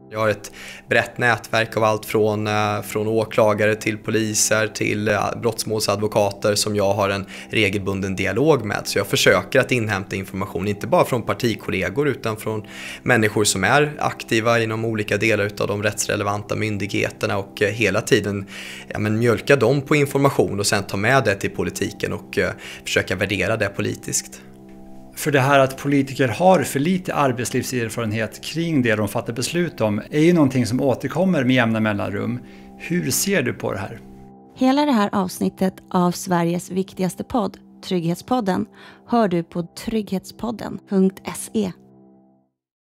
Jag har ett brett nätverk av allt från åklagare till poliser till brottsmålsadvokater som jag har en regelbunden dialog med. Så jag försöker att inhämta information, inte bara från partikollegor utan från människor som är aktiva inom olika delar av de rättsrelevanta myndigheterna och hela tiden mjölka dem på information och sen ta med det till politiken och försöka värdera det politiskt. För det här att politiker har för lite arbetslivserfarenhet kring det de fattar beslut om är ju någonting som återkommer med jämna mellanrum. Hur ser du på det här? Hela det här avsnittet av Sveriges viktigaste podd, Trygghetspodden, hör du på trygghetspodden.se.